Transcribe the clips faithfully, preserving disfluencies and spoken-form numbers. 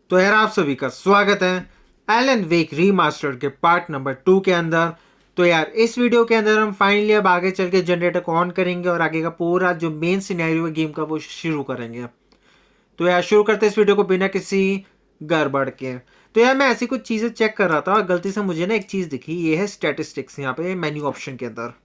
तो यार आप सभी का स्वागत है एलन वेक रीमास्टर्ड के पार्ट नंबर टू के अंदर। तो यार इस वीडियो के अंदर हम फाइनली अब आगे चल के जनरेटर को ऑन करेंगे और आगे का पूरा जो मेन सिनेरियो है गेम का वो शुरू करेंगे। तो यार शुरू करते हैं इस वीडियो को बिना किसी गड़बड़ के। तो यार मैं ऐसी कुछ चीज़ें चेक कर रहा था और गलती से मुझे ना एक चीज़ दिखी, ये है स्टैटिस्टिक्स यहाँ पे मेन्यू ऑप्शन के अंदर।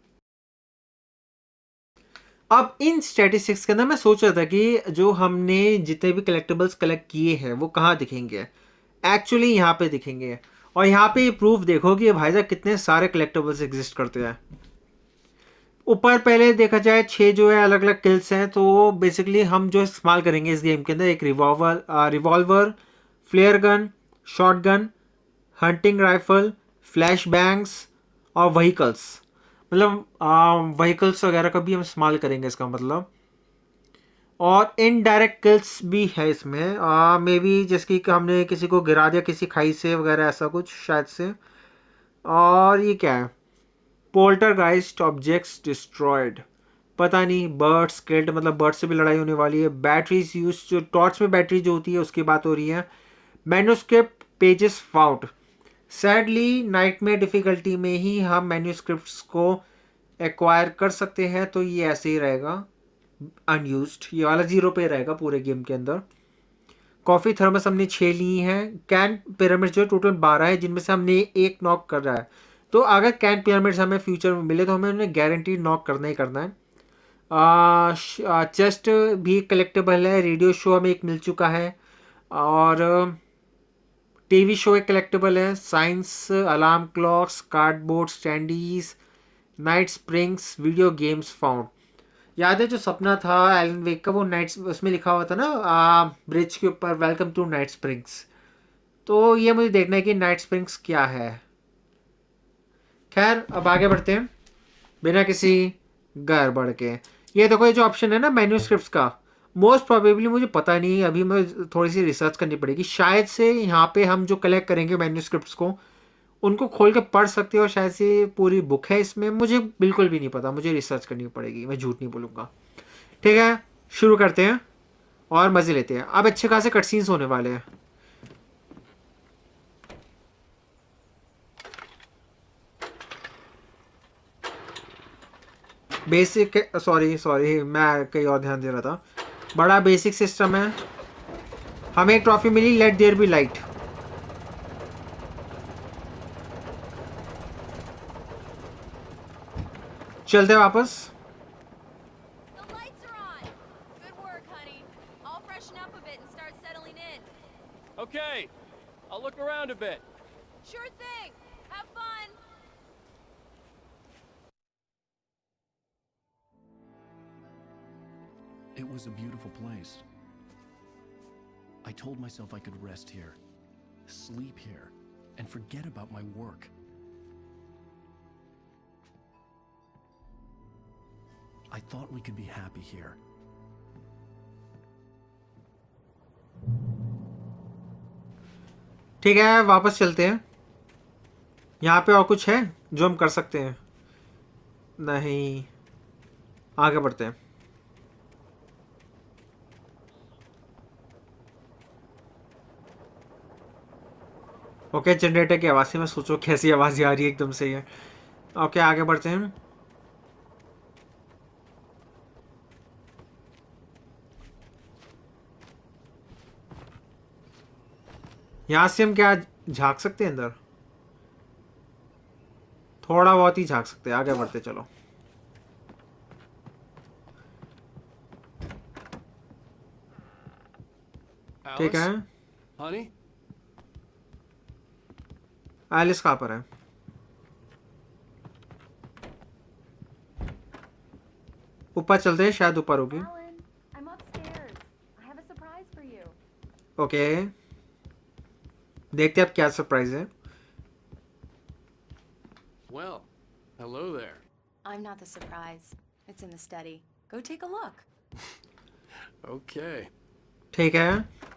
अब इन स्टैटिस्टिक्स के अंदर मैं सोच रहा था कि जो हमने जितने भी कलेक्टेबल्स कलेक्ट किए हैं वो कहाँ दिखेंगे। एक्चुअली यहाँ पे दिखेंगे। और यहाँ पे ये प्रूफ देखो कि भाई साहब कितने सारे कलेक्टेबल्स एग्जिस्ट करते हैं। ऊपर पहले देखा जाए छः जो है अलग अलग किल्स हैं, तो बेसिकली हम जो इस्तेमाल करेंगे इस गेम के अंदर एक revolver revolver flare gun, shotgun, hunting rifle, flash bangs और व्हीकल्स। मतलब व्हीकल्स वगैरह का भी हम इस्तेमाल करेंगे इसका मतलब। और इनडायरेक्ट किल्स भी है इसमें, मे बी जैसे कि हमने किसी को गिरा दिया किसी खाई से वगैरह, ऐसा कुछ शायद से। और ये क्या है, पोल्टरगाइस्ट ऑब्जेक्ट्स डिस्ट्रॉयड, पता नहीं। बर्ड्स किल्ड, मतलब बर्ड से भी लड़ाई होने वाली है। बैटरीज यूज, जो टॉर्च में बैटरी जो होती है उसकी बात हो रही है। Manuscript pages found, sadly nightmare difficulty में ही हम मैन्यूस्क्रिप्ट्स को एक्वायर कर सकते हैं, तो ये ऐसे ही रहेगा अनयूज्ड, ये वाला जीरो पे रहेगा पूरे गेम के अंदर। कॉफी थर्मस हमने छः ली हैं। कैन पिरामिड जो टोटल बारह है, जिनमें से हमने एक नॉक कर रहा है। तो अगर कैन पिरामिड्स हमें फ्यूचर में मिले तो हमें उन्हें गारंटी नॉक करना ही करना है। चेस्ट भी कलेक्टेबल है। रेडियो शो हमें एक मिल चुका है। और टीवी शो एक कलेक्टेबल है। Science alarm clocks, cardboard standees, night springs, video games found. याद है जो सपना था एलन वेक का, वो नाइट्स उसमें लिखा हुआ था ना ब्रिज के ऊपर, वेलकम टू नाइट स्प्रिंग्स। तो ये मुझे देखना है कि नाइट स्प्रिंग्स क्या है। खैर अब आगे बढ़ते हैं बिना किसी गड़बड़ के। ये देखो, ये जो ऑप्शन है ना मैन्यूस्क्रिप्ट्स का, मोस्ट प्रोबेबली मुझे पता नहीं, अभी मैं थोड़ी सी रिसर्च करनी पड़ेगी। शायद से यहाँ पे हम जो कलेक्ट करेंगे मैन्यूस्क्रिप्ट्स को, उनको खोल के पढ़ सकते हो। शायद से पूरी बुक है इसमें, मुझे बिल्कुल भी नहीं पता, मुझे रिसर्च करनी पड़ेगी, मैं झूठ नहीं बोलूँगा। ठीक है, शुरू करते हैं और मजे लेते हैं। अब अच्छे खासे कटसीन्स होने वाले हैं। बेसिक, सॉरी सॉरी मैं कहीं और ध्यान दे रहा था। बड़ा बेसिक सिस्टम है। हमें एक ट्रॉफी मिली, लेट देयर बी लाइट। चलते हैं वापस। The lights are on. Good work, honey. I'll freshen up a bit and start settling in. Okay, I'll look around a bit. Sure thing. Have fun. It was a beautiful place. I told myself I could rest here, sleep here, and forget about my work. I thought we could be happy here. ठीक है, वापस चलते हैं। यहाँ पे और कुछ है जो हम कर सकते हैं? नहीं, आगे बढ़ते हैं। ओके, जनरेटर की आवाज़ से मैं सोचो कैसी आवाज़ आ रही है एकदम से ये। ओके, आगे बढ़ते हैं। यहाँ से हम क्या झांक सकते हैं अंदर? थोड़ा बहुत ही झांक सकते हैं। आगे बढ़ते चलो। ठीक है, Alice? Honey? एलिस कहाँ पर है? ऊपर चलते हैं, शायद ऊपर होगी। Alan, I'm upstairs. I have a surprise for you. Okay, देखते हैं अब क्या सरप्राइज है। Well, hello there. I'm not the surprise. It's in the study. Go take a look. Okay. ठीक है,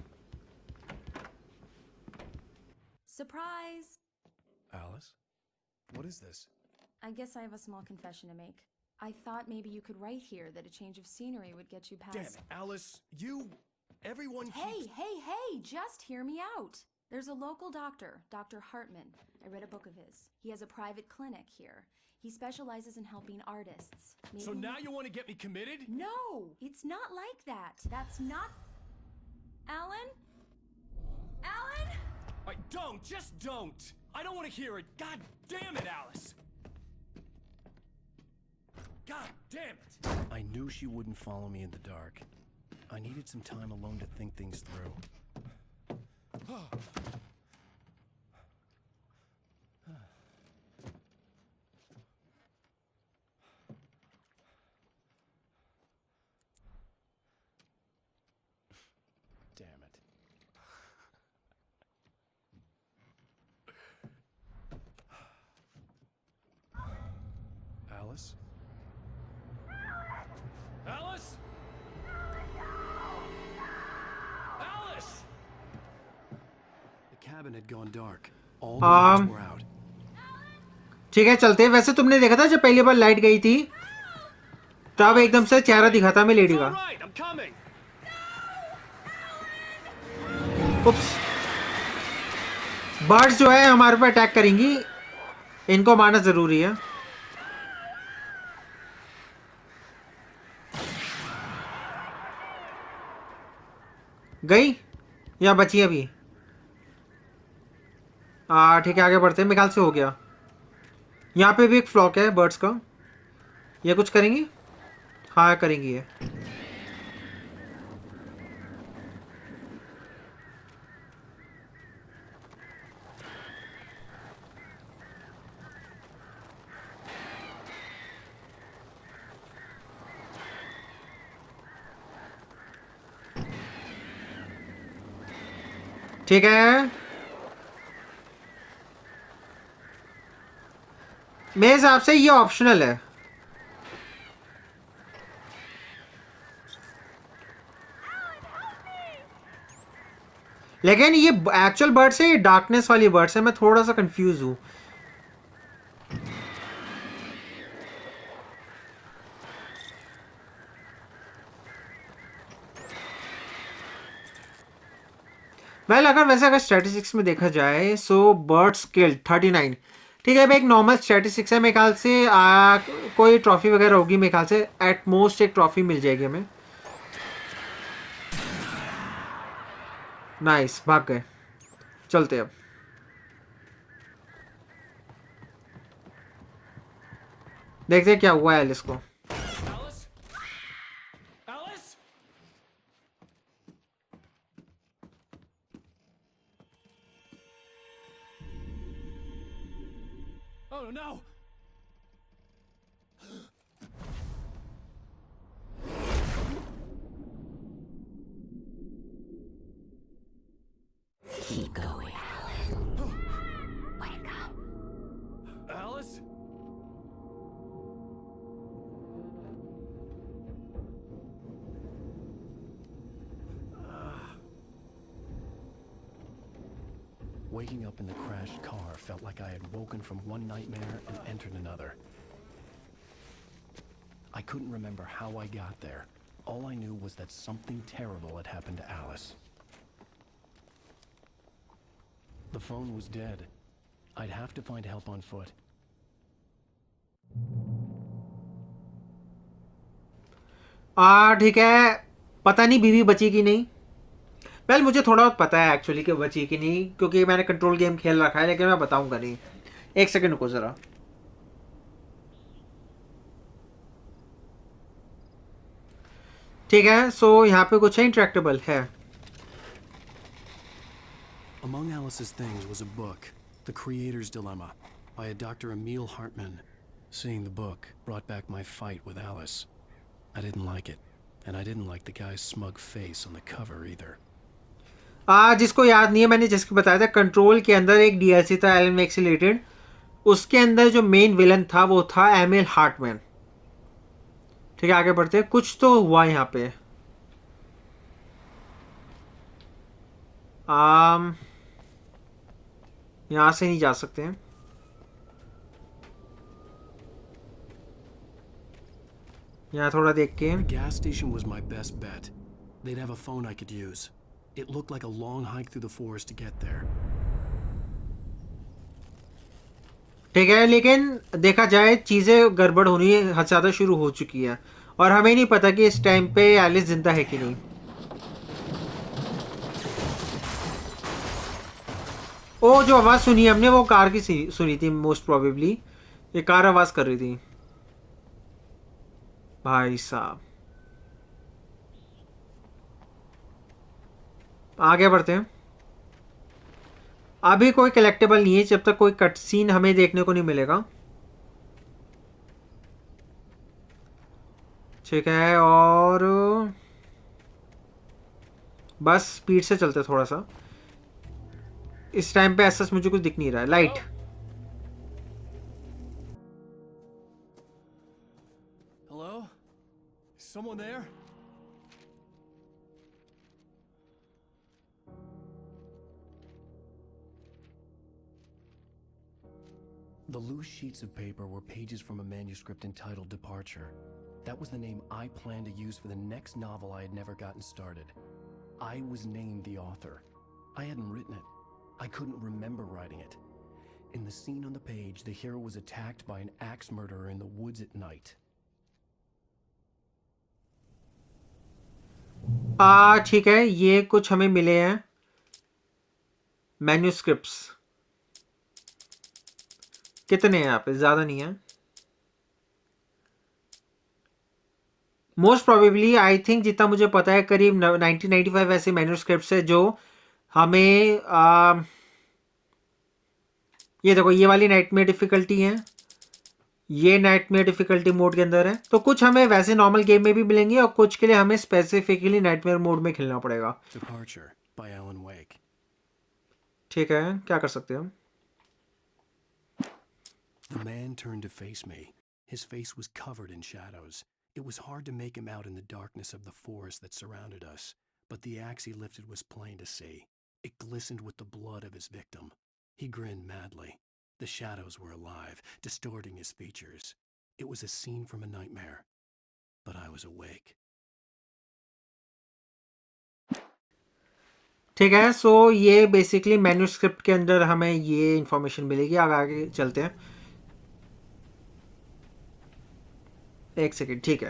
Surprise! Alice, what is this? I guess I have a small confession to make. I thought maybe you could write here that a change of scenery would get you past. Damn it, Alice, you... Everyone Hey, keeps... hey, hey, just hear me out. There's a local doctor, Doctor Hartman. I read a book of his. He has a private clinic here. He specializes in helping artists. Maybe... So now you want to get me committed? No, it's not like that. That's not... Alan? Alan? I don't, just don't. I don't want to hear it. God damn it, Alice. God damn it. I knew she wouldn't follow me in the dark. I needed some time alone to think things through. Damn it. Alice? Alice? Alice! The cabin had gone dark. All the lights Um, were out. ठीक है चलते हैं। वैसे तुमने देखा था जब पहली बार लाइट गई थी तब एकदम से चेहरा दिखा था मैं लेडी It's का। all right, I'm coming. Oops, birds जो है हमारे पर अटैक करेंगी, इनको मारना जरूरी है। गई या बची अभी? आ ठीक है, आगे बढ़ते हैं। मेरे ख्याल से हो गया। यहाँ पे भी एक फ्लॉक है बर्ड्स का। ये कुछ करेंगी? हाँ करेंगी ये। ठीक है, मेरे हिसाब से ये ऑप्शनल है। लेकिन ये एक्चुअल बर्ड्स है, ये डार्कनेस वाली बर्ड्स है। मैं थोड़ा सा कंफ्यूज हूं। वेल अगर वैसे अगर स्टैटिस्टिक्स में देखा जाए so birds killed thirty nine. ठीक है, एक नॉर्मल स्टैटिस्टिक्स है। मेरे ख्याल से आ, कोई ट्रॉफी वगैरह होगी। मेरे ख्याल से एट मोस्ट एक ट्रॉफी मिल जाएगी हमें। नाइस, भाग गए। चलते अब। देखते हैं क्या हुआ है एलिस को। Alice? Alice? Oh no! Keep going, Alan. Wake up. Alice? Waking up in the crashed car felt like I had woken from one nightmare and entered another. I couldn't remember how I got there. All I knew was that something terrible had happened to Alice. The phone was dead. I'd have to find help on foot. आ ठीक है, पता नहीं बीवी बची कि नहीं। Well well, मुझे थोड़ा बहुत पता है एक्चुअली कि बची कि नहीं, क्योंकि मैंने कंट्रोल गेम खेल रखा है, लेकिन मैं बताऊंगा नहीं। एक सेकंड रुको जरा। ठीक है, सो यहाँ पे कुछ है इंटरेक्टेबल है। Among Alice's things was a book, The Creator's Dilemma, by a Doctor Emil Hartman. Seeing the book brought back my fight with Alice. I didn't like it, and I didn't like the guy's smug face on the cover either. आ जिसको याद नहीं है, मैंने जिसको बताया था control के अंदर एक डीएलसी था एलन वेक से रिलेटेड। उसके अंदर जो मेन विलन था वो था एमिल हार्टमैन। ठीक है, आगे बढ़ते हैं। कुछ तो हुआ यहाँ पे। आम यहाँ से नहीं जा सकते हैं। यहाँ थोड़ा देख के। The gas station was my best bet. They'd have a phone I could use. It looked like a long hike through the forest to get there. ठीक है, लेकिन देखा जाए चीजें गड़बड़ होनी ज्यादा शुरू हो चुकी है और हमें नहीं पता कि इस टाइम पे एलिस जिंदा है कि नहीं। ओ, जो आवाज सुनी हमने वो कार की सुनी थी मोस्ट प्रोबेबली। ये कार आवाज कर रही थी भाई साहब। आगे बढ़ते हैं। अभी कोई कलेक्टेबल नहीं है जब तक कोई कट सीन हमें देखने को नहीं मिलेगा। ठीक है, और बस स्पीड से चलते थोड़ा सा। इस टाइम पे ऐसा मुझे कुछ दिख नहीं रहा है। Light, Hello? Someone there? The loose sheets of paper were pages from a manuscript entitled Departure. That was the name I planned to use for the next novel I had never gotten started. I was named the author. I hadn't written it. I couldn't remember writing it. In the scene on the page, the hero was attacked by an axe murderer in the woods at night. आ ठीक है, ये कुछ हमें मिले हैं manuscripts. कितने हैं यहाँ पे? ज्यादा नहीं है। मोस्ट प्रोबेबली आई थिंक जितना मुझे पता है करीब नाइनटीन नाइंटी फाइव ऐसे मैन्यूस्क्रिप्ट्स है जो हमें आ, ये देखो, ये वाली नाइटमेयर डिफिकल्टी है, ये नाइटमेयर डिफिकल्टी मोड के अंदर है। तो कुछ हमें वैसे नॉर्मल गेम में भी मिलेंगे और कुछ के लिए हमें स्पेसिफिकली नाइटमेयर मोड में खेलना पड़ेगा। Departure by Alan Wake. ठीक है, क्या कर सकते हैं हम? The man turned to face me. His face was covered in shadows. It was hard to make him out in the darkness of the forest that surrounded us, but the axe he lifted was plain to see. It glistened with the blood of his victim. He grinned madly. The shadows were alive, distorting his features. It was a scene from a nightmare, but I was awake. ठीक है, सो ये basically manuscript के अंदर हमें ये information मिलेगी। आगे आगे चलते हैं। एक सेकेंड, ठीक है।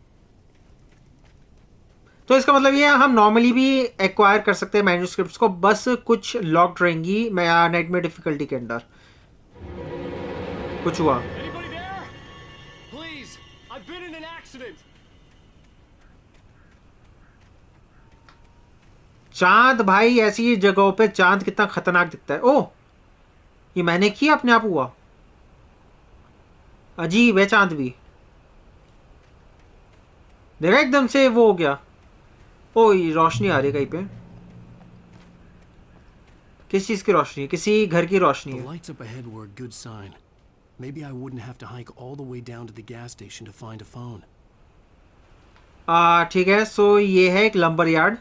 तो इसका मतलब ये हम नॉर्मली भी एक्वायर कर सकते हैं मैन्यूस्क्रिप्ट्स को, बस कुछ लॉक्ड रहेंगी नाइटमेयर डिफिकल्टी के अंदर। कुछ हुआ? Anybody there? Please, I've been in an accident. चांद भाई, ऐसी जगहों पे चांद कितना खतरनाक दिखता है। ओह, ये मैंने किया, अपने आप हुआ। अजीब है चांद भी। देखा, एकदम से वो हो गया। ओ, ये रोशनी आ रही है कहीं पे। किस चीज की रोशनी? किसी घर की रोशनी The है। lights up ahead were a good sign. Maybe I wouldn't have to hike all the way down to the gas station to find a phone. आ ठीक है, सो ये है एक लंबर यार्ड।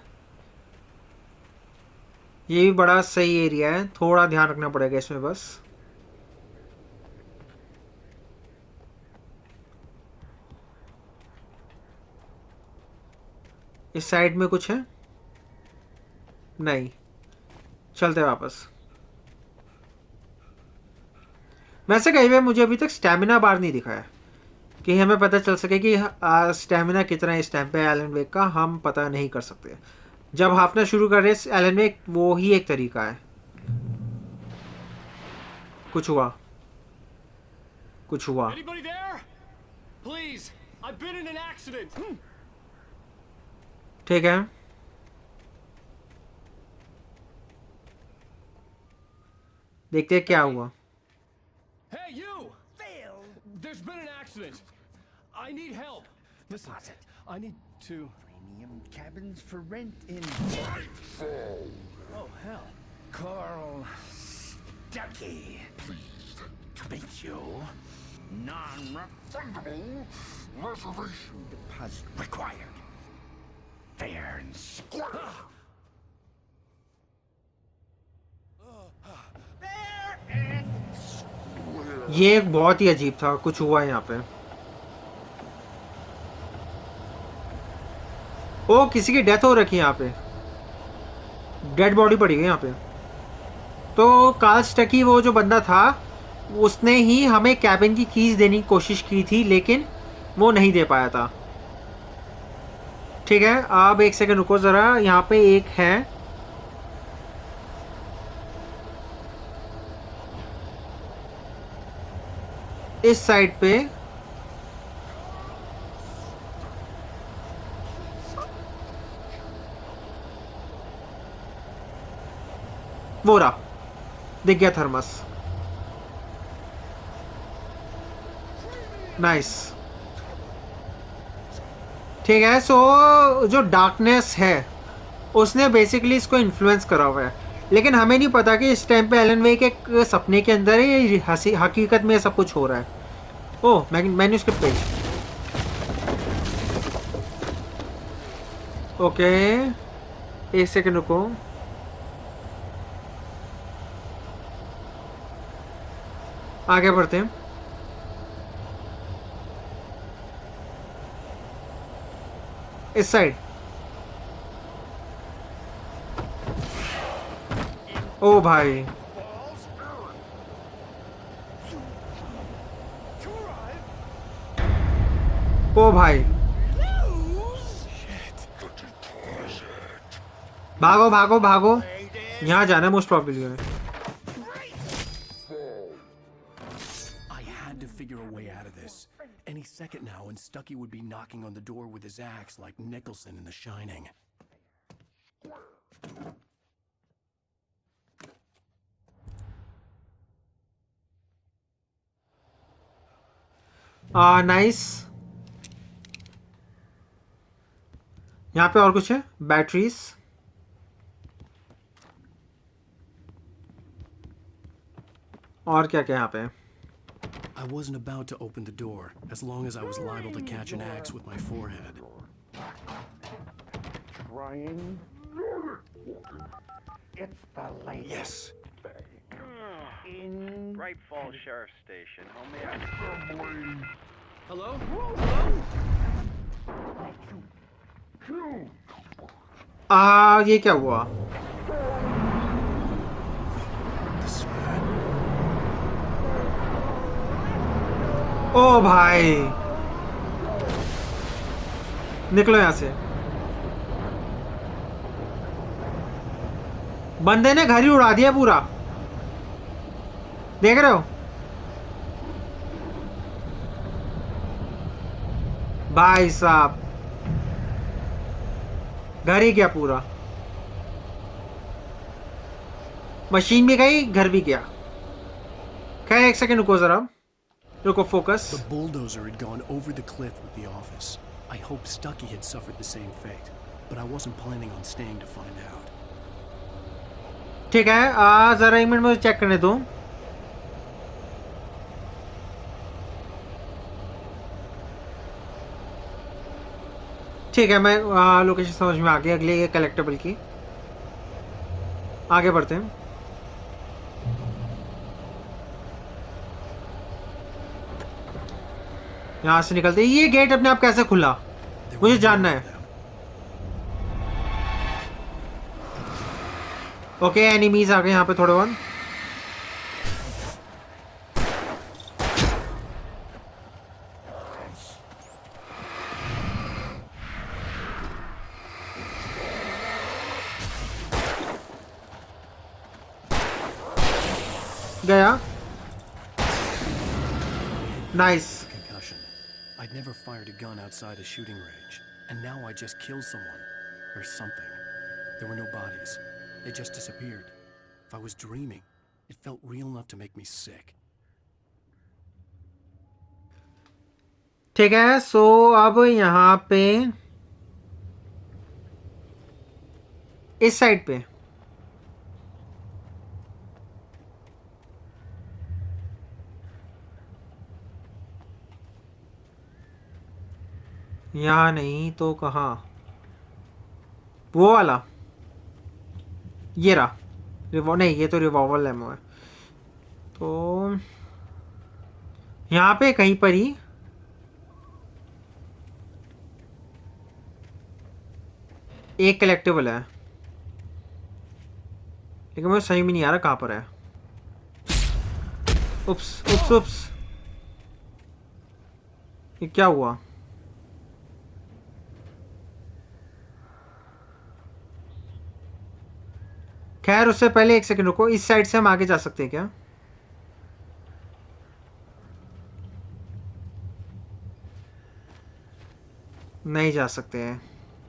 ये भी बड़ा सही एरिया है, थोड़ा ध्यान रखना पड़ेगा इसमें बस। इस साइड में कुछ है? नहीं, चलते वापस। वैसे कहीं पे मुझे अभी तक स्टैमिना बार नहीं दिखा है कि हमें पता चल सके कि स्टैमिना कितना है इस टाइम पे एलन वेक का। हम पता नहीं कर सकते। जब हाफना शुरू कर रहे एलन वेक, वो ही एक तरीका है। कुछ हुआ? कुछ हुआ? Anybody there? Please, I've been in an accident. ठीक है, देखते हैं क्या हुआ। Hey, you! Phil! There's been an accident. I need help. Listen, I need to... Premium cabins for rent in Oh, hell. Carl Stuckey. Pleased to meet you. Non-refundable reservation deposit required. Fair and square. Fair and square. ये एक बहुत ही अजीब था। कुछ हुआ यहाँ पे। ओ किसी की डेथ हो रखी है यहाँ पे, डेड बॉडी पड़ी हुई है यहाँ पे। तो कार्ल स्टकी वो जो बंदा था उसने ही हमें कैबिन की कीज देने की कोशिश की थी, लेकिन वो नहीं दे पाया था। ठीक है, अब एक सेकंड रुको जरा, यहाँ पे एक है, इस साइड पे वो रहा, दिख गया थर्मस। नाइस। ठीक है, सो जो डार्कनेस है उसने बेसिकली इसको इन्फ्लुएंस करा हुआ है, लेकिन हमें नहीं पता कि इस टाइम पे एलन वेक एक सपने के अंदर है, हसी हकीकत में सब कुछ हो रहा है। Oh, manuscript page. ओके, एक सेकंड रुको। आगे बढ़ते हैं। इस साइड। ओ भाई, ओ भाई, भागो भागो भागो, यहाँ जाना है मोस्ट प्रॉब्ली है। Any second now, and Stucky would be knocking on the door with his axe like Nicholson in The Shining. आ नाइस। यहाँ पे और कुछ है, बैटरीज। और क्या क्या यहाँ पे? I wasn't about to open the door, as long as I was liable to catch an axe with my forehead. Trying. It's the latest. Yes. In Bright Falls Sheriff Station. How may I? Hello? आ ये क्या हुआ? ओ भाई, निकलो यहां से। बंदे ने घर ही उड़ा दिया पूरा, देख रहे हो भाई साहब, घर ही गया पूरा, मशीन भी गई, घर भी गया। खैर एक सेकंड रुको जरा, रुको focus. The bulldozer had gone over the cliff with the office. I hoped Stucky had suffered the same fate, but I wasn't planning on staying to find out. ठीक है, आ जरा एक मिनट मुझे चेक करने दो। ठीक है, मैं लोकेशन समझ में आ गई, अगले ये कलेक्टेबल की। आगे बढ़ते हैं। यहां से निकलते, ये गेट अपने आप कैसे खुला मुझे जानना है। ओके, एनिमीज आ गए यहाँ पे थोड़े बहुत। गया, nice. I'd never fired a gun outside a shooting range, and now I just killed someone, or something. There were no bodies. They just disappeared. If I was dreaming, it felt real enough to make me sick. ठीक है, सो अब यहाँ पे इस side पे यहाँ नहीं तो कहाँ? वो वाला, ये रहा रिवॉल्वर, नहीं ये तो रिवॉल्वर एमो है। तो यहाँ पे कहीं पर ही एक कलेक्टेबल है, लेकिन मुझे सही में नहीं आ रहा कहाँ पर है। उप्स उप्स उप्स, ये क्या हुआ? खैर उससे पहले एक सेकंड रुको, इस साइड से हम आगे जा सकते हैं क्या? नहीं जा सकते हैं,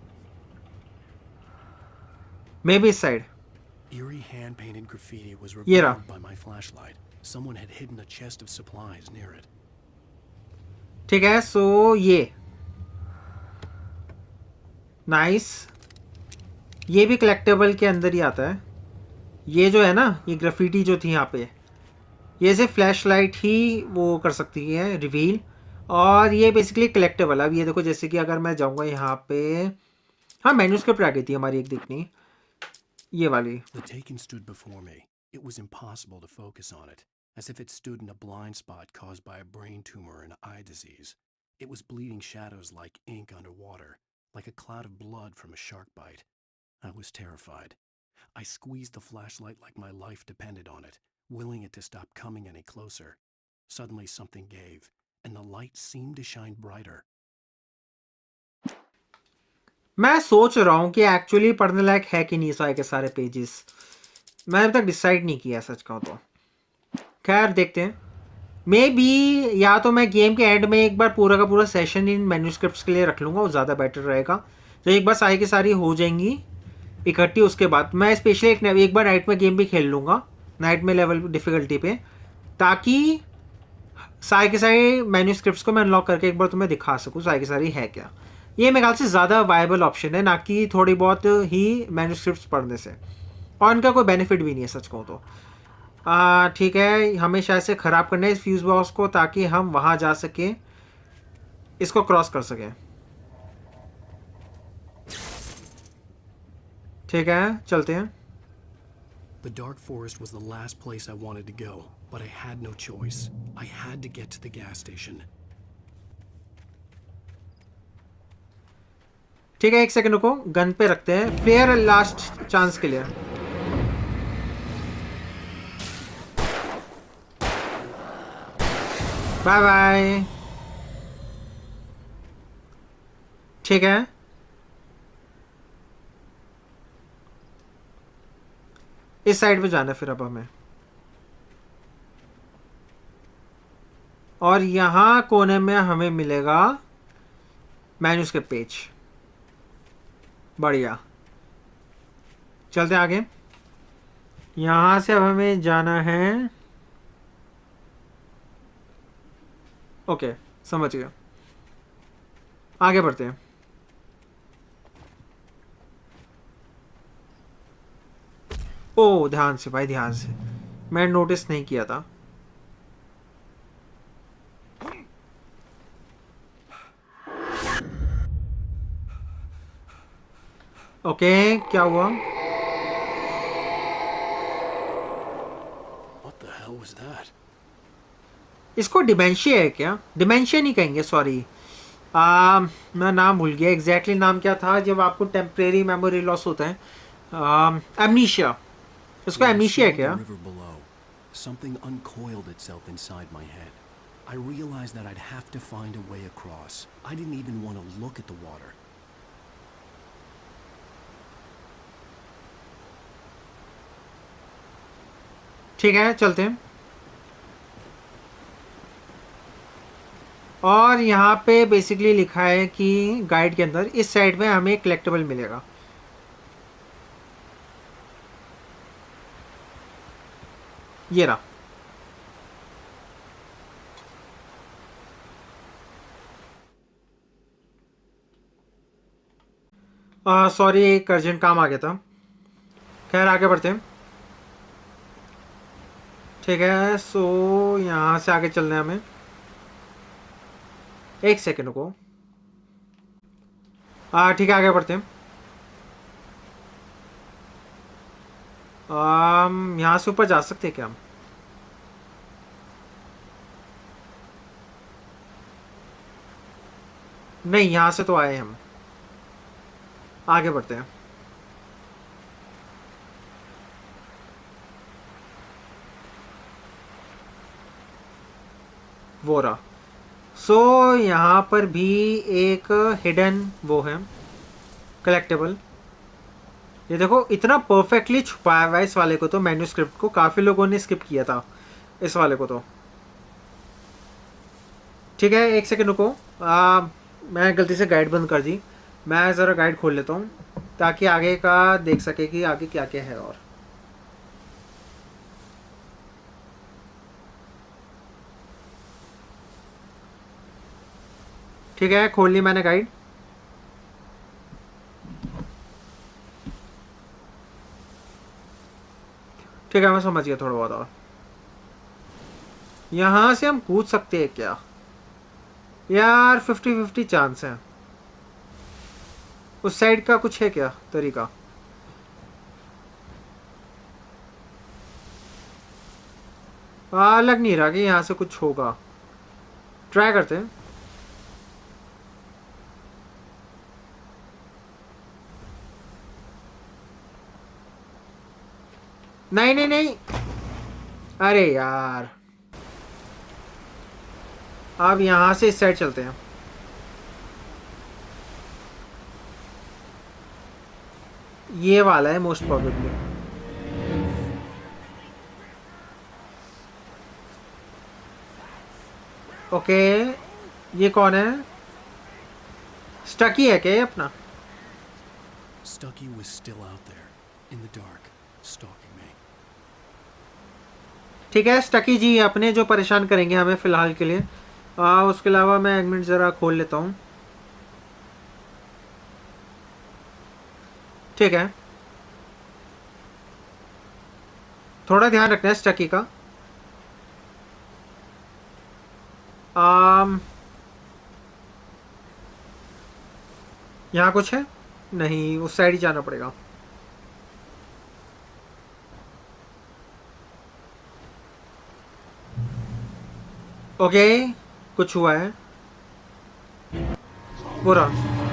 मे बी इस side. Eerie hand-painted graffiti was Yeah. revealed by my flashlight. Someone had hidden a chest of supplies near it. ठीक है, सो ये नाइस, ये भी कलेक्टेबल के अंदर ही आता है। ये जो है ना, ये ग्राफिटी जो थी यहाँ पे, ये से फ्लैश लाइट ही वो कर सकती है रिवील, और ये बेसिकली कलेक्टेबल। अब ये देखो, जैसे कि अगर मैं जाऊंगा यहाँ पे, हाँ मैन्यूस्क्रिप्ट आ गई थी हमारी एक दिखनी, ये वाली। The Taken stood before me. It was impossible to focus on it, as if it stood in a blind spot caused by a brain tumor and eye disease. It was bleeding shadows like ink underwater, like a cloud of blood from a shark bite. I was terrified. I squeezed the flashlight like my life depended on it, willing it to stop coming any closer. Suddenly something gave, and the light seemed to shine brighter. मैं सोच रहा हूँ कि actually पढ़ने लायक है कि नहीं सारे के सारे पेजेस, मैं अभी तक डिसाइड नहीं किया सच कहूँ तो। खैर देखते हैं, मे बी या तो मैं गेम के एंड में एक बार पूरा का पूरा सेशन इन मैन्यूस्क्रिप्ट्स के लिए रख लूँगा, वो ज़्यादा बेटर रहेगा। तो एक बार सारी की सारी हो जाएंगी इकट्ठी, उसके बाद मैं स्पेशली एक, एक बार नाइट में गेम भी खेल लूँगा, नाइट में लेवल डिफिकल्टी पे, ताकि सारे के सारे मैन्यूस्क्रिप्ट्स को मैं अनलॉक करके एक बार तुम्हें दिखा सकूँ सारी की सारी है क्या। ये मेरे ख्याल से ज़्यादा वायबल ऑप्शन है, ना कि थोड़ी बहुत ही मैन्यूस्क्रिप्ट्स पढ़ने से, और इनका कोई बेनिफिट भी नहीं है सच कहूँ तो। ठीक है, हमें शायद से ख़राब करना है इस फ्यूज़ बॉक्स को, ताकि हम वहाँ जा सकें, इसको क्रॉस कर सकें। ठीक है, चलते हैं। The dark forest was the last place I wanted to go, but I had no choice. I had to get to the gas station. ठीक है, एक सेकंड रुको, गन पे रखते हैं, प्लेयर लास्ट चांस के लिए। Bye bye. ठीक है, इस साइड पे जाना फिर अब हमें, और यहां कोने में हमें मिलेगा मैन्यूस्क्रिप्ट पेज। बढ़िया, चलते आगे। यहां से अब हमें जाना है, ओके समझ गया, आगे बढ़ते हैं। ओ ध्यान से भाई, ध्यान से, मैं नोटिस नहीं किया था। ओके क्या हुआ? What the hell was that? इसको डिमेंशिया है क्या? डिमेंशिया नहीं कहेंगे, सॉरी, मैं नाम भूल गया, एग्जैक्टली नाम क्या था जब आपको टेम्परेरी मेमोरी लॉस होता है, एमनीशिया। इसको एमनीशिया है क्या? Something uncoiled itself inside my head. I realized that I'd have to find a way across. I didn't even want to look at the water. ठीक है, चलते हैं। और यहाँ पे बेसिकली लिखा है कि गाइड के अंदर इस साइड में हमें कलेक्टेबल मिलेगा। ये रहा। सॉरी, एक अर्जेंट काम आ गया था। खैर आगे बढ़ते हैं। ठीक है, सो यहाँ से आगे चलना है हमें। एक सेकंड को, हाँ ठीक है, आगे बढ़ते हैं। um, यहाँ से ऊपर जा सकते हैं क्या हम? नहीं, यहाँ से तो आए हम, आगे बढ़ते हैं। वो रहा। सो so, यहाँ पर भी एक हिडन वो है कलेक्टेबल। ये देखो इतना परफेक्टली छुपाया हुआ है इस वाले को, तो मैन्यूस्क्रिप्ट को काफ़ी लोगों ने स्किप किया था इस वाले को तो। ठीक है, एक सेकंड रुको। आ, मैं गलती से गाइड बंद कर दी। मैं ज़रा गाइड खोल लेता हूँ ताकि आगे का देख सके कि आगे क्या क्या है। और ठीक है, खोल ली मैंने गाइड। ठीक है, मैं समझ गया थोड़ा बहुत। और यहाँ से हम कूद सकते हैं क्या यार? फिफ्टी फिफ्टी चांस है। उस साइड का कुछ है क्या तरीका? आ, लग नहीं रहा कि यहाँ से कुछ होगा। ट्राई करते हैं। नहीं नहीं नहीं, अरे यार, अब यहां से इस साइड चलते हैं। ये वाला है मोस्ट प्रोबेबली। ओके, ये कौन है? स्टकी है क्या ये अपना? Stucky was still out there, in the dark, stalking me. ठीक है, स्टकी जी अपने जो परेशान करेंगे हमें फिलहाल के लिए। आ, उसके अलावा मैं एक मिनट ज़रा खोल लेता हूँ। ठीक है, थोड़ा ध्यान रखना है स्टकी का। आम यहाँ कुछ है? नहीं, उस साइड ही जाना पड़ेगा। ओके, कुछ हुआ है बुरा।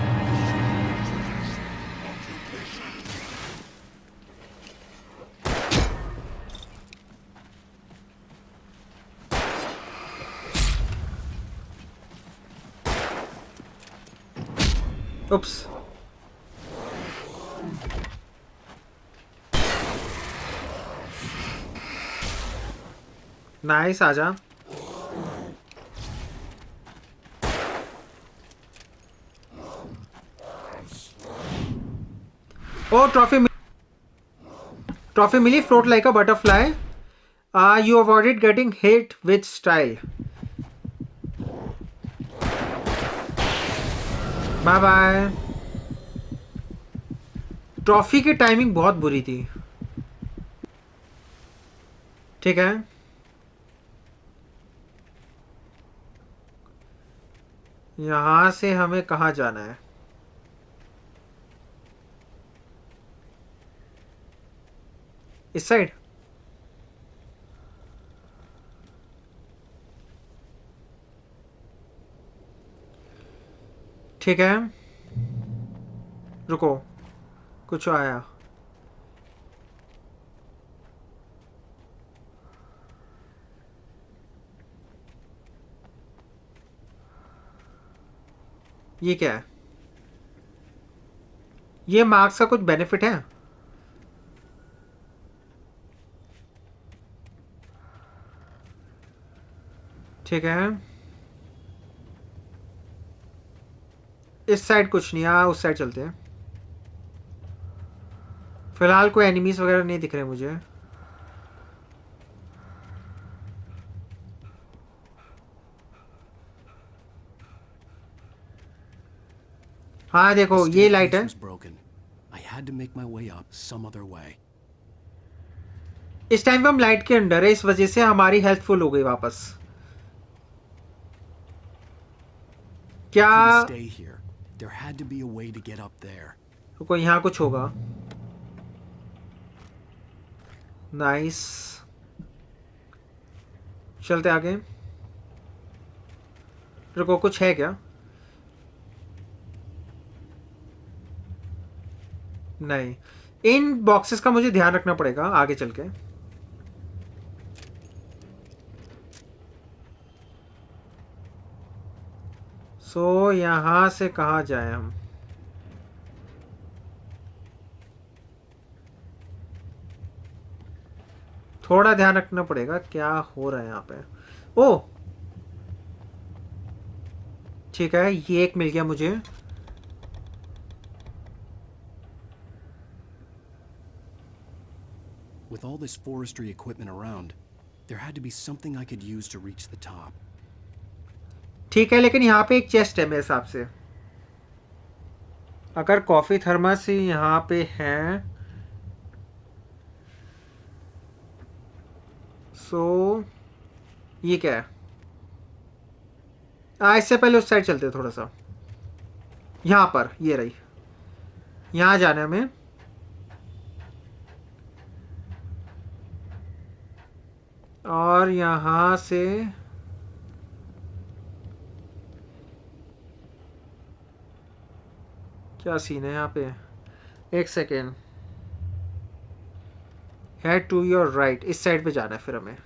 उप्स, नाइस, आजा। ओ, ट्रॉफी ट्रॉफी मिली। Float like a butterfly, you avoided getting hit with style. Bye bye. Trophy की टाइमिंग बहुत बुरी थी। ठीक है, यहां से हमें कहाँ जाना है? इस साइड? ठीक है, रुको, कुछ आया। ये क्या है? ये मार्क्स का कुछ बेनिफिट है? ठीक है, इस साइड कुछ नहीं। हाँ, उस साइड चलते हैं। फिलहाल कोई एनिमीज वगैरह नहीं दिख रहे मुझे। हाँ देखो, ये लाइट है। इस टाइम पे हम लाइट के अंदर है, इस वजह से हमारी हेल्थ फुल हो गई वापस। क्या रुको, यहाँ कुछ होगा। नाइस, चलते आगे। रुको, कुछ है क्या? नहीं, इन बॉक्सेस का मुझे ध्यान रखना पड़ेगा आगे चल के। सो यहाँ से कहाँ जाए हम? थोड़ा ध्यान रखना पड़ेगा क्या हो रहा है यहाँ पे। ओ ठीक है, ये एक मिल गया मुझे। With all this forestry equipment around, there had to be something I could use to reach the top. ठीक है, लेकिन यहाँ पे एक चेस्ट है मेरे हिसाब से। अगर कॉफी थर्मस यहाँ पे है सो ये क्या है? आ, इससे पहले उस साइड चलते हैं थोड़ा सा। यहाँ पर ये रही, यहाँ जाने में। और यहाँ से क्या सीन है यहाँ पे? एक second. Head to your right, इस साइड पे जाना है फिर हमें।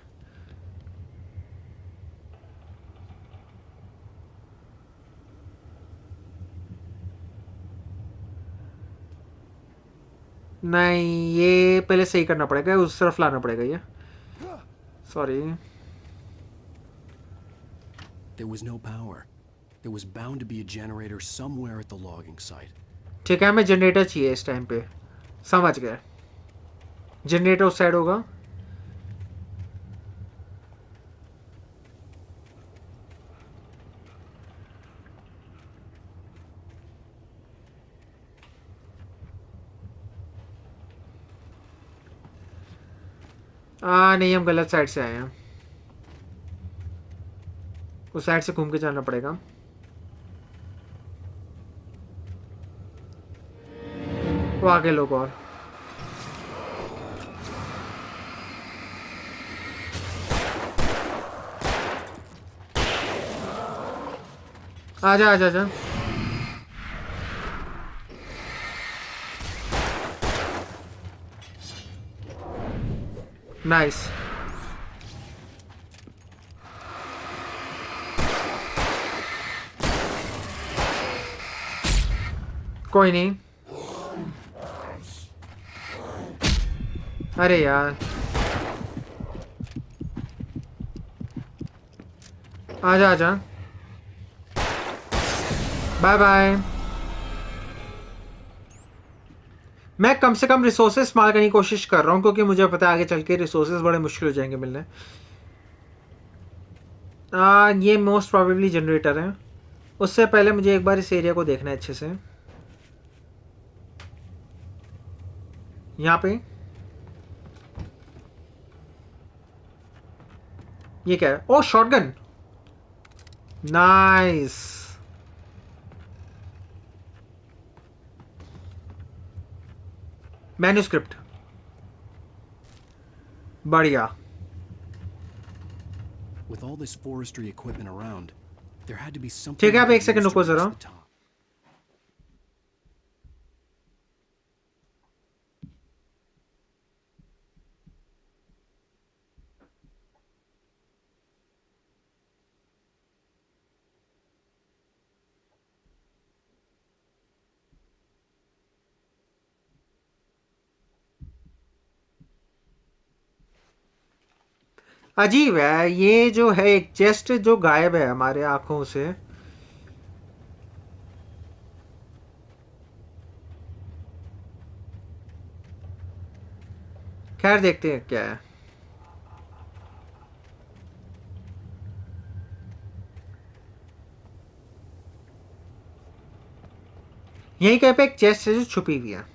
नहीं, ये पहले सही करना पड़ेगा, उस तरफ लाना पड़ेगा ये। Sorry. There was no power. There was bound to be a generator somewhere at the logging site. ठीक है, हमें जनरेटर चाहिए इस टाइम पे। समझ गए, जनरेटर उस साइड होगा। आ नहीं, हम गलत साइड से आए हैं। उस साइड से घूम के जाना पड़ेगा। वो आगे लोग और आजा आजा आजा। नाइस। कोई नहीं। अरे यार, आजा आजा। Bye bye. मैं कम से कम रिसोर्सेस इस्तेमाल करने की कोशिश कर रहा हूँ, क्योंकि मुझे पता है आगे चल के रिसोर्सेस बड़े मुश्किल हो जाएंगे मिलने। आ, ये मोस्ट प्रोबेबली जनरेटर है। उससे पहले मुझे एक बार इस एरिया को देखना है अच्छे से। यहाँ पे ये क्या है? ओ शॉटगन, नाइस। मैन्युस्क्रिप्ट, बढ़िया। With all this forestry equipment around, there had to be something. ठीक है, I आप could एक सेकंड use to रुको reach जरा। the top. अजीब है, ये जो है एक चेस्ट जो गायब है हमारे आंखों से। खैर देखते हैं क्या है। यहीं कहीं पे एक चेस्ट है जो छुपी हुई है।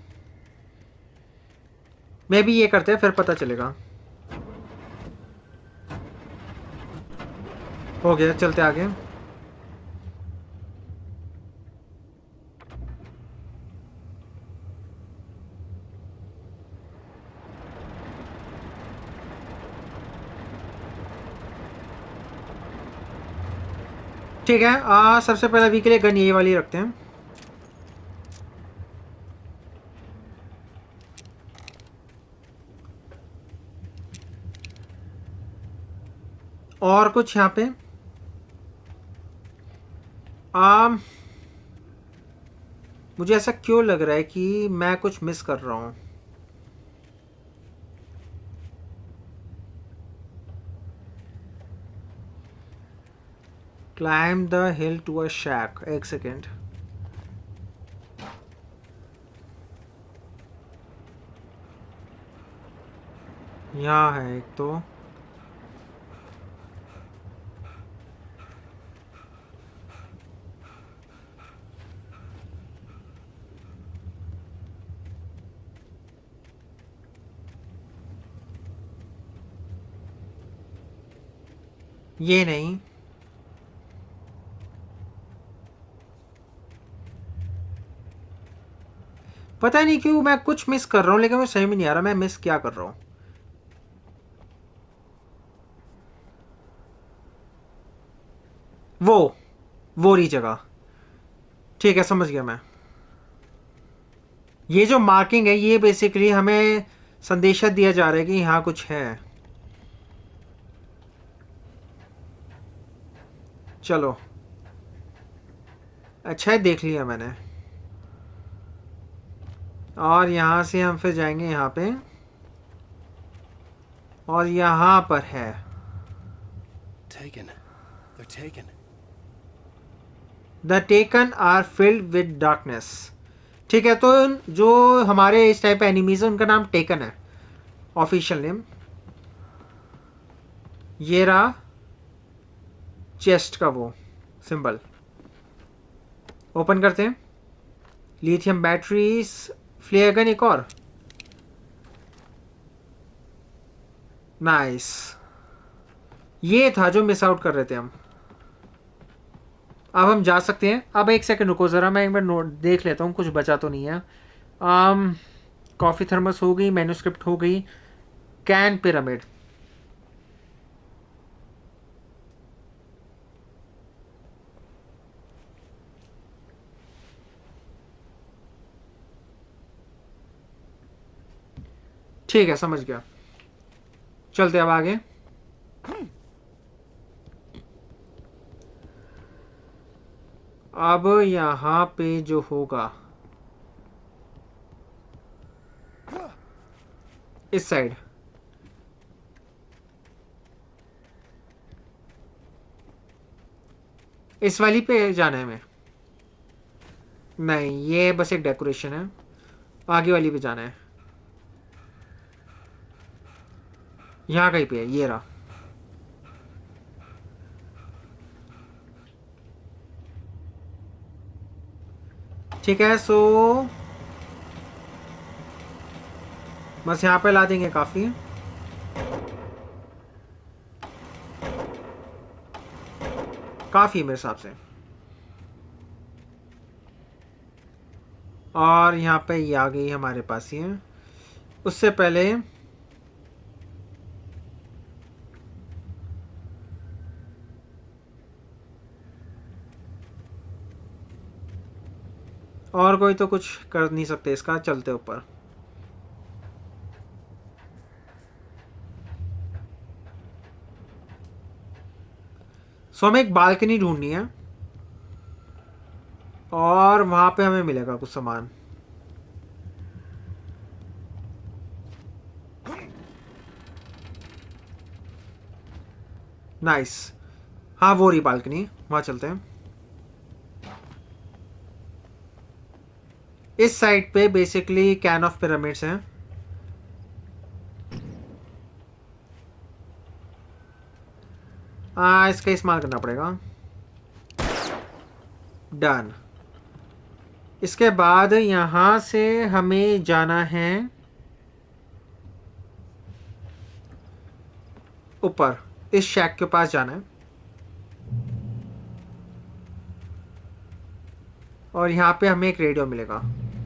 मैं भी ये करते हैं, फिर पता चलेगा। हो गया, चलते आगे। ठीक है, आ, सबसे पहले अभी के लिए गन ये वाली रखते हैं। और कुछ यहाँ पे आम मुझे ऐसा क्यों लग रहा है कि मैं कुछ मिस कर रहा हूँ। Climb the hill to a shack. एक सेकेंड। यहाँ है एक तो। ये नहीं। पता नहीं क्यों मैं कुछ मिस कर रहा हूँ, लेकिन मैं सही में नहीं आ रहा मैं मिस क्या कर रहा हूँ। वो वो रही जगह। ठीक है, समझ गया मैं। ये जो मार्किंग है ये बेसिकली हमें संदेशा दिया जा रहा है कि यहाँ कुछ है। चलो, अच्छा है, देख लिया मैंने। और यहाँ से हम फिर जाएंगे यहाँ पे, और यहाँ पर है। Taken. They're taken. The taken are filled with darkness। ठीक है, तो जो हमारे इस टाइप एनिमीज है उनका नाम टेकन है, ऑफिशियल नेम। ये रहा चेस्ट का वो सिंबल। ओपन करते हैं। लिथियम बैटरीज, फ्लेयर गन एक और। नाइस। ये था जो मिस आउट कर रहे थे हम। अब हम जा सकते हैं। अब एक सेकंड रुको ज़रा, मैं एक बार नोट देख लेता हूँ कुछ बचा तो नहीं है। आम कॉफ़ी थर्मस हो गई, मैन्युस्क्रिप्ट हो गई, कैन पिरामिड। ठीक है, समझ गया। चलते अब आगे। अब यहाँ पे जो होगा इस साइड, इस वाली पे जाना है हमें। नहीं, ये बस एक डेकोरेशन है। आगे वाली पे जाना है। यहाँ कहीं पे है, ये रहा। ठीक है, सो बस यहाँ पे ला देंगे काफी। काफी मेरे हिसाब से। और यहाँ पे ये आ गई हमारे पास ही है। उससे पहले और कोई तो कुछ कर नहीं सकते इसका। चलते ऊपर। सो हमें एक बालकनी ढूंढनी है, और वहां पे हमें मिलेगा कुछ सामान। नाइस। हाँ, वो रही बालकनी, वहां चलते हैं। इस साइड पे बेसिकली कैन ऑफ पिरामिड्स हैं। हाँ, इसका इस्तेमाल करना पड़ेगा। डन। इसके बाद यहां से हमें जाना है ऊपर, इस शैक के पास जाना है। और यहाँ पे हमें एक रेडियो मिलेगा।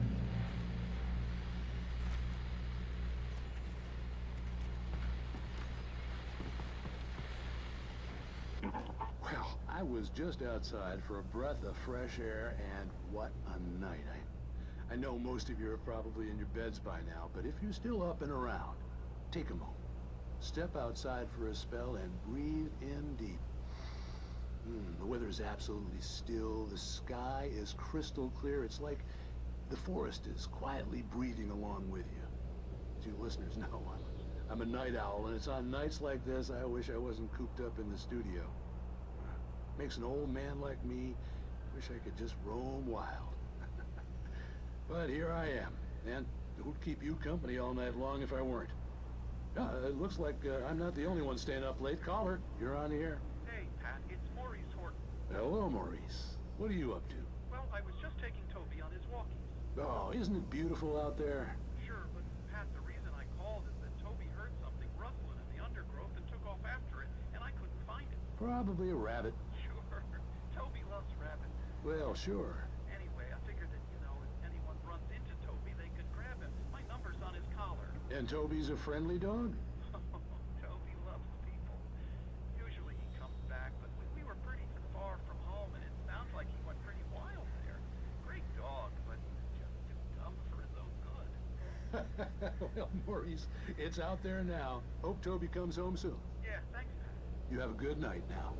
I was just outside for a breath of fresh air, and what a night. I, I know most of you are probably in your beds by now, but if you're still up and around, take a moment. Step outside for a spell and breathe in deep. Hmm, the weather is absolutely still. The sky is crystal clear. It's like the forest is quietly breathing along with you. As you listeners know, I'm, I'm a night owl, and it's on nights like this I wish I wasn't cooped up in the studio. Makes an old man like me wish I could just roam wild. But here I am, and who'd keep you company all night long if I weren't? Uh, it looks like uh, I'm not the only one staying up late. Caller, you're on the air. Hey, Pat, it's Maurice Horton. Hello, Maurice. What are you up to? Well, I was just taking Toby on his walkies. Oh, isn't it beautiful out there? Sure, but Pat, the reason I called is that Toby heard something rustling in the undergrowth and took off after it, and I couldn't find it. Probably a rabbit. Sure. Toby loves rabbits. Well, sure. Anyway, I figured that, you know, if anyone runs into Toby, they could grab him. My number's on his collar. And Toby's a friendly dog? Toby loves people. Usually he comes back, but we, we were pretty far from home, and it sounds like he went pretty wild there. Great dog, but just too dumb for his own good. Well, Maurice, it's out there now. Hope Toby comes home soon. Yeah, thanks, Pat. You have a good night now.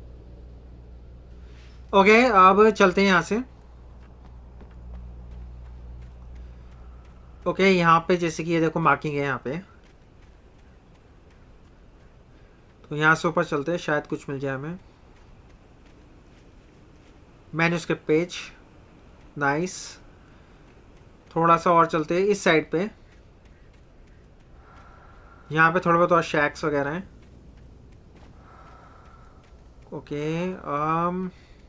Okay okay, अब चलते हैं यहाँ से। Okay okay, यहाँ पे जैसे कि ये देखो मार्किंग है यहाँ पे, तो यहाँ से ऊपर चलते हैं, शायद कुछ मिल जाए हमें। Manuscript page, nice. थोड़ा सा और चलते हैं इस साइड पे, यहाँ पे थोड़े बहुत और शैक्स वगैरह हैं। ओके um,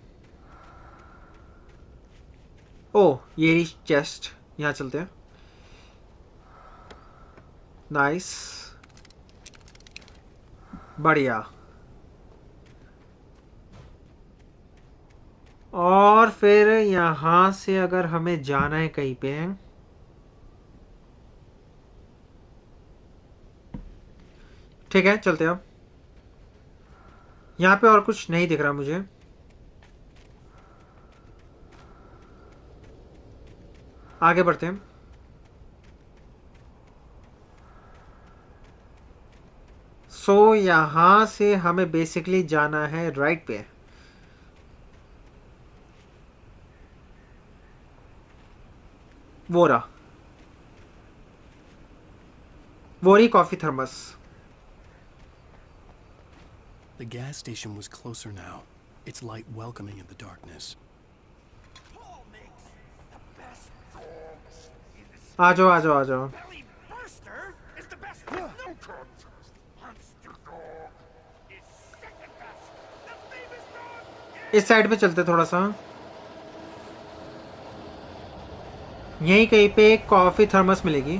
ओ ये रही चेस्ट, यहाँ चलते हैं। नाइस, बढ़िया। और फिर यहाँ से अगर हमें जाना है कहीं पे, ठीक है चलते हैं। अब यहाँ पे और कुछ नहीं दिख रहा मुझे। आगे बढ़ते हैं। सो so, यहां से हमें बेसिकली जाना है राइट पे। वो रहा, वो रही coffee thermos. The gas station was closer now, its light welcoming in the darkness. आ जाओ आ जाओ आ जाओ। इस साइड पे चलते थोड़ा सा, यहीं कहीं पे कॉफी थर्मस मिलेगी।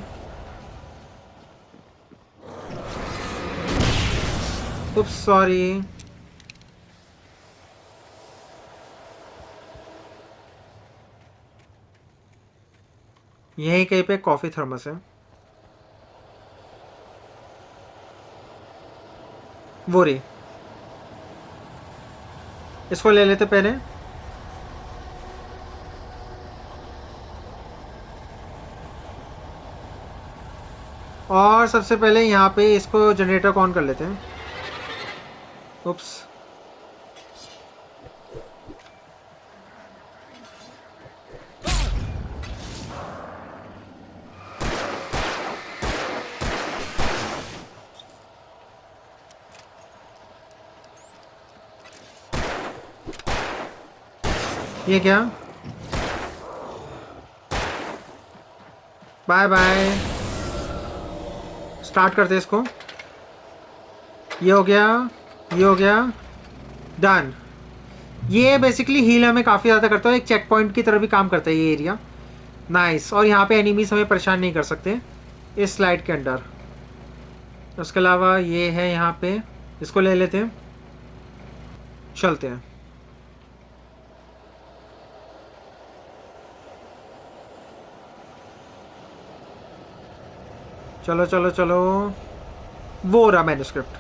Oops sorry. यहीं कहीं पे कॉफी थर्मस है, वो रही। इसको ले लेते पहले। और सबसे पहले यहाँ पे इसको जनरेटर को ऑन कर लेते हैं। उप्स, ये क्या? Bye bye. स्टार्ट करते इसको। ये हो गया, ये हो गया, डन। ये बेसिकली हील हमें काफ़ी ज़्यादा करता है, एक चेक पॉइंट की तरह भी काम करता है ये एरिया। नाइस। और यहाँ पे एनिमीज हमें परेशान नहीं कर सकते इस स्लाइड के अंदर। उसके अलावा ये है यहाँ पे, इसको ले लेते हैं, चलते हैं। चलो चलो चलो, वो रहा मैन्युस्क्रिप्ट।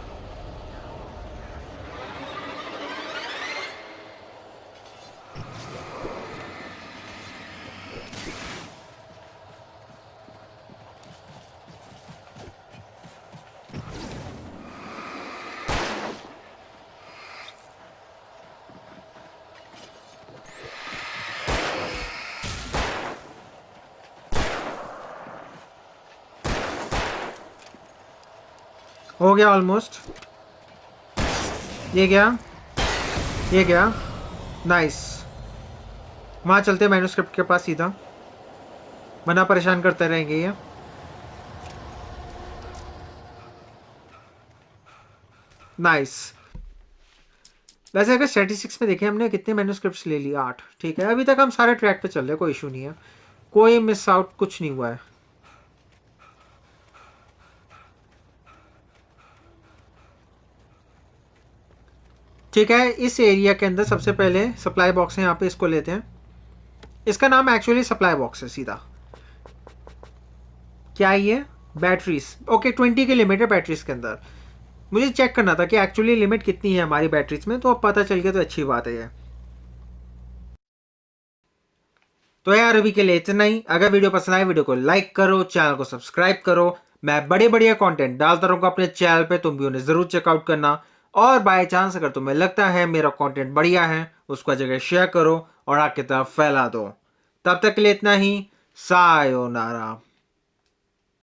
हो गया ऑलमोस्ट। ये गया, ये गया, नाइस। वहां चलते मैन्युस्क्रिप्ट के पास सीधा, वरना परेशान करते रहेंगे ये। नाइस। वैसे अगर स्टैटिस्टिक्स में देखें हमने कितने मैन्युस्क्रिप्ट्स ले लिए, आठ। ठीक है, अभी तक हम सारे ट्रैक पे चल रहे, कोई इशू नहीं है, कोई मिस आउट कुछ नहीं हुआ है। ठीक है, इस एरिया के अंदर सबसे पहले सप्लाई बॉक्स है, यहाँ पे इसको लेते हैं। इसका नाम एक्चुअली सप्लाई बॉक्स है सीधा। क्या ये बैटरीज, ओके ट्वेंटी की लिमिट है बैटरीज के अंदर। मुझे चेक करना था कि एक्चुअली लिमिट कितनी है हमारी बैटरीज में, तो अब पता चल गया तो अच्छी बात है ये। तो यार अभी के लिए इतना ही। अगर वीडियो पसंद आए वीडियो को लाइक करो, चैनल को सब्सक्राइब करो। मैं बड़े बढ़िया कंटेंट डालता रहूंगा अपने चैनल पे, तुम भी उन्हें जरूर चेकआउट करना। और बाय चांस अगर तुम्हें लगता है मेरा कंटेंट बढ़िया है, उसको जगह शेयर करो और आगे तरफ फैला दो। तब तक के लिए इतना ही। सायोनारा।